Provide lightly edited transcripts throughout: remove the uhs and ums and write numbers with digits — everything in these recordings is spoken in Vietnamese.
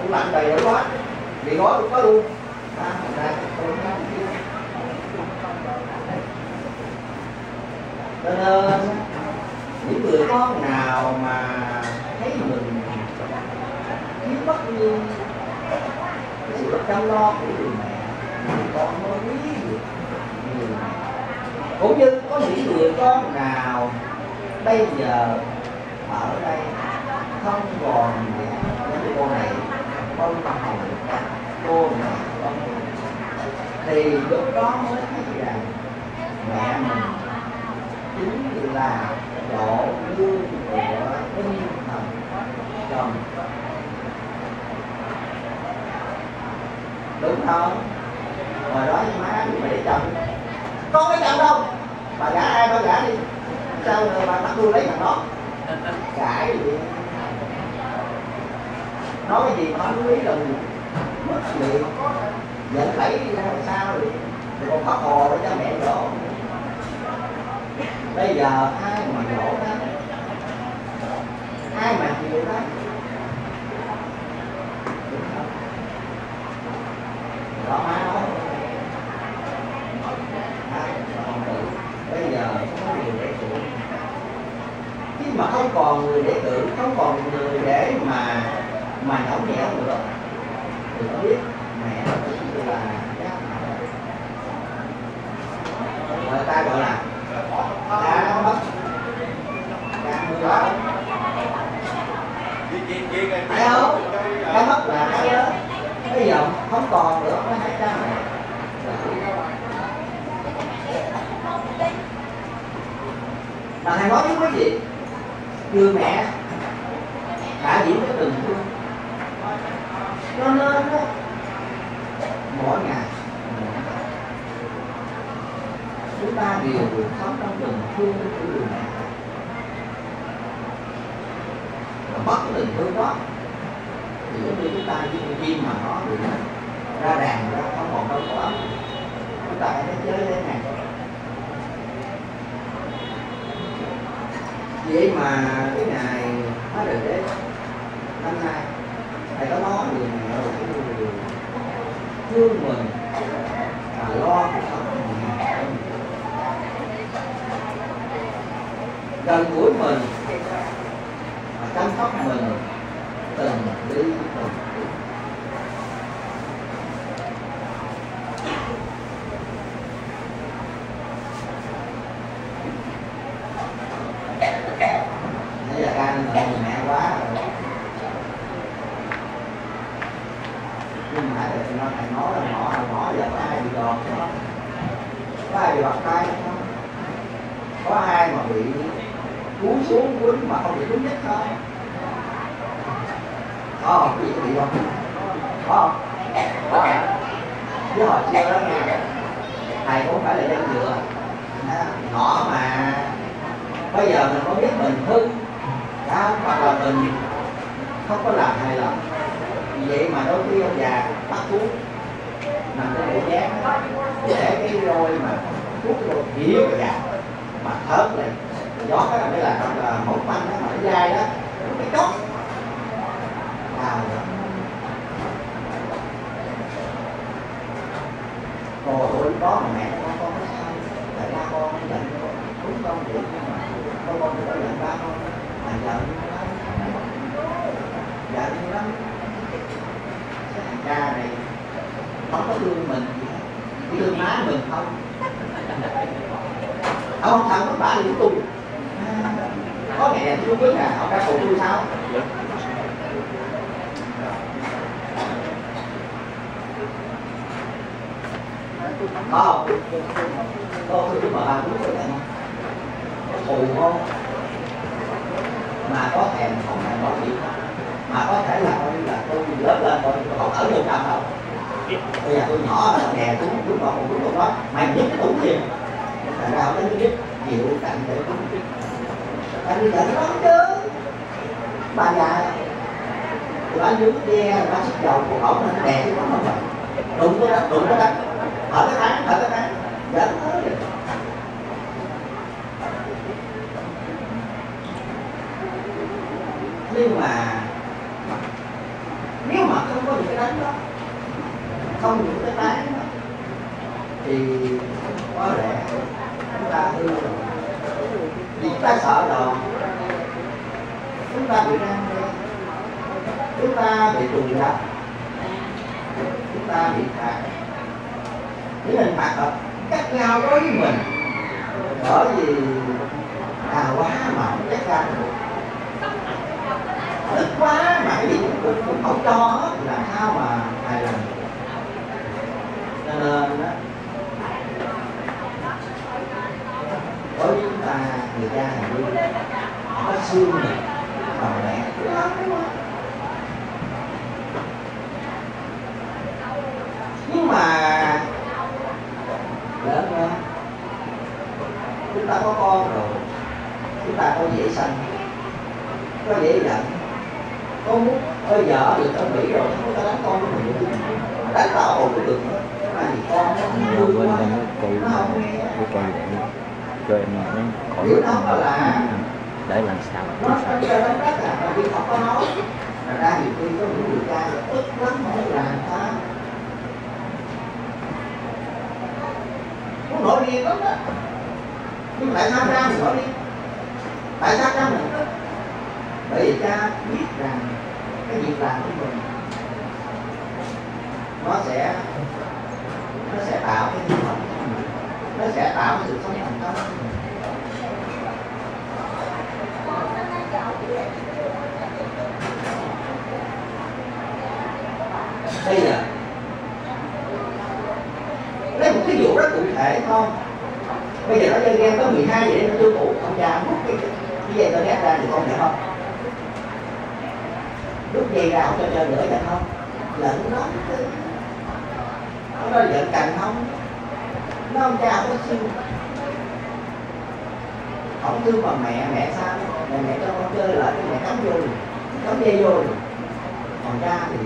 tủ lạnh đầy đủ quá, bị gói cũng có luôn. Cho nên những người con nào mà thấy mình thiếu mất như sự chăm lo của người mẹ, con mới quý được người mẹ. Cũng như có những người con nào bây giờ ở đây không còn mẹ, những cô này con hồng cô mẹ con, thì lúc đó mới thấy rằng mẹ mình chính là độ lương của tinh thần chồng. Đúng không? Hồi đó với má thì để chồng, con có chồng đâu, bà gả ai bà gả đi, sao rồi bà bắt tôi lấy thằng đó, cãi gì nói cái gì mà không biết là mất liền, giận lấy ra sao thì còn phát hồ để cho mẹ dỗ. Bây giờ ai mà dỗ đó, ai mà chịu đó, đó má nói bây giờ không có người để cử, chứ mà không còn người để cử, không còn người để mà nhõng nhẽo nữa thì có biết mẹ là giác người ta gọi là đã mất, đã mưa đó, thấy không? Đã mất là cái đó, bây giờ không còn nữa, có hai cha mẹ. Mà thầy nói với quý vị, người mẹ đã diễn cái tình thương, cho nên đó, mỗi ngày chúng ta đều sống trong tình thương của người mẹ. Mà mất cái tình thương đó thì giống như chúng ta với con chim mà nó bị ra đàn ra không còn đâu có ấm, chúng ta phải chơi thế này. Vậy mà cái ngày hóa đời đế năm nay thầy có nói người mẹ là cái người thương mình và lo cuộc sống của mình, gần gũi mình và chăm sóc mình từng ly từng tí. Nãy giờ ca nên người mẹ quá rồi. Nhưng mà thầy nói là nhỏ giờ có ai bị đòn không? Có ai bị bật tay không? Có ai mà bị cú xuống quýnh mà không bị trúng nhất không? Có cái gì có bị không? Có không? Có. Chứ hồi xưa đó nha, thầy cũng phải là dân dựa nhỏ mà bây giờ mình có biết mình hư hoặc là mình không có làm hài lòng, vậy mà đôi khi ông già bắt thuốc nằm trên bộ dáng để cái roi mà thuốc rồi hiểu rồi già mà thớt lên gió cái này là trong là mẫu băng đó mà nó dai đó cái chốt nào rồi ôi đó mà mẹ con có sao tại ba con giận đúng con vậy nhưng mà con thì có giận ba con mà giận lắm cha này không có thương mình chỉ thương má mình không ông thằng có bạn của tôi có mẹ tôi biết là ông đã phụ tôi sao không tôi mà ba cũng có nhận có thù không mà có thèm không thèm bảo gì mà có thể là tôi lớn lên tôi không ở được nào đâu bây giờ tôi nhỏ là đè tôi lúc đó một lúc đó mày biết cái tủ gì thành ra không có biết chịu cạnh để anh đi cạnh lắm chứ bà già tụi anh đứng nghe nó xích dầu của ổng nó đè cái nó không đụng cái đó ở cái tháng dẫn tới nhưng mà nếu mà không có những cái đánh đó, không những cái tán đó, thì có lẽ chúng ta hư rồi. Vì chúng ta sợ đòn, chúng ta bị răng đe, chúng ta bị trùng đập, chúng ta bị phạt. Những hình phạt hợp cắt nhau đối với mình, bởi vì đào quá mà không chắc ra được, ít quá mà cái gì cũng không cho hết, là sao mà hài lòng. Cho nên đó, đối với chúng ta, người cha hình như có xương mình còn mẹ lắm, đúng không? Nhưng mà lớn hơn, chúng ta có con rồi, chúng ta có dễ sanh, có dễ giận, có muốn ơi vợ được ở Mỹ rồi, không có đánh con của mình được, đánh tao ổn được nữa, là vì con nó vui quá, nó không nghe. Rồi nó Điều đó là để làm sao nó chơi đánh đất à, mà vì không có nói, ra nhiều khi có những người cha tức lắm không biết làm sao, nó nổi điên lắm đó. Nhưng tại sao ra mình nổi điên? Tại sao cha mình tức? Bởi vì cha biết rằng cái việc làm của mình nó sẽ tạo cái hy vọng, nó sẽ tạo sự sống thành công. Bây giờ lấy một ví dụ rất cụ thể thôi. Bây giờ nó chơi game tới 12 giờ nó chưa ngủ, ông cha rút cái dây tơ nét ra thì con nhận không? Rút dây ra không cho chơi nữa nhận không? Giận nó nó giận cành không? Nó ông cha không có xương, không thương bằng mẹ sao? Mẹ cho con chơi lại, mẹ cắm vô, cắm dây vô. Còn cha thì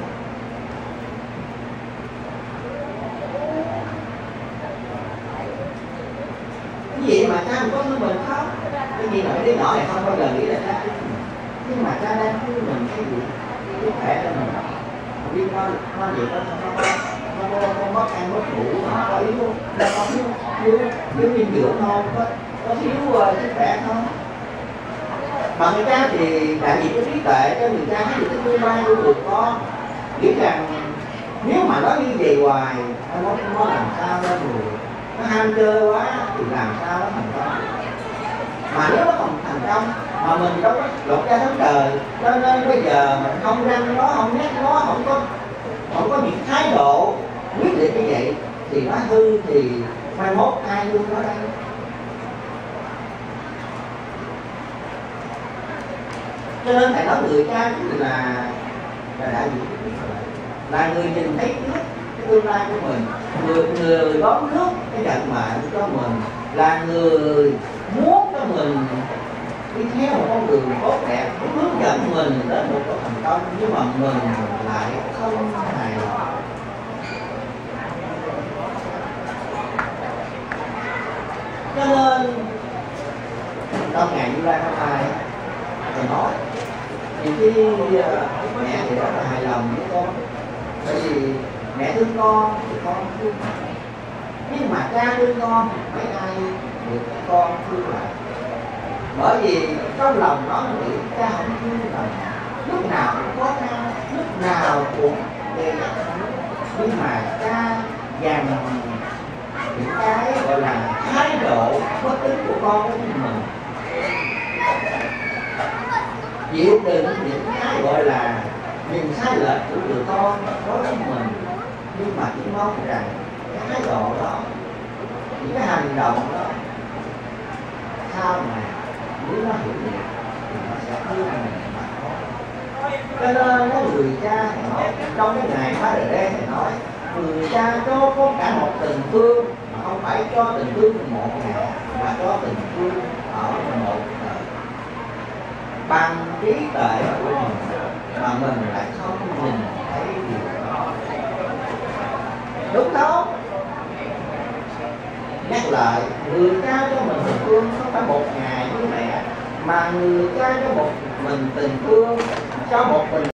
cái gì mà cha mình có thương mình không? Cái gì mà cái đứa nhỏ này không bao giờ nghĩ là cha thương mình, nhưng mà cha đang thương mình cái gì? Cái khỏe cho mình, biết nó vậy đó, nó mất ăn mất ngủ, nó có yếu, nó có thiếu dinh dưỡng không, có thiếu sức khỏe không? Mà người cha thì đại diện cái trí tuệ cho người cha thấy được cái tương lai của người con, nghĩ rằng nếu mà nó như vậy hoài, nó làm sao ra người, nó ham chơi quá thì làm sao nó thành công. Mà nếu nó không thành công mà mình đâu có lột ra tháng trời, cho nên bây giờ mình không răng nó, không nhắc nó, không có những thái độ quyết định như vậy thì nó hư, thì mai mốt ai luôn nó đây. Cho nên thầy nói người cha là đại diện của trí tuệ, là người nhìn thấy trước cái tương lai của mình, người đón nước cái vận mệnh cho mình, là người muốn cho mình đi theo một con đường tốt đẹp, hướng dẫn mình đến một cái thành công, nhưng mà mình lại không hài lòng. Cho nên trong ngày Như Lai Pháp Thai thầy nói thì khi mẹ thì rất là hài lòng với con, bởi vì mẹ thương con thì con thương mẹ, nhưng mà cha thương con mấy ai được con thương lại, bởi vì trong lòng nó nghĩ cha không thương mình, lúc nào cũng có cha, lúc nào cũng đề dắt, nhưng mà cha dành những cái gọi là thái độ bất tín của con với mình, chịu đựng những cái gọi là nhìn sai lệch của người con đối với mình, nhưng mà chỉ mong rằng cái thái độ đó, những cái hành động đó sau này nếu nó hiểu được thì nó sẽ thương mình mà thôi. Cho nên có người cha thầy nói trong cái ngày Phá Đời Đen thầy nói người cha cho có cả một tình thương, mà không phải cho tình thương một ngày, mà cho tình thương ở một đời, bằng trí tuệ của mình mà mình lại không nhìn thấy điều đó. Đúng không? Nhắc lại, người cha cho mình tình thương không phải một ngày với mẹ, mà người cha cho một mình tình thương cho một mình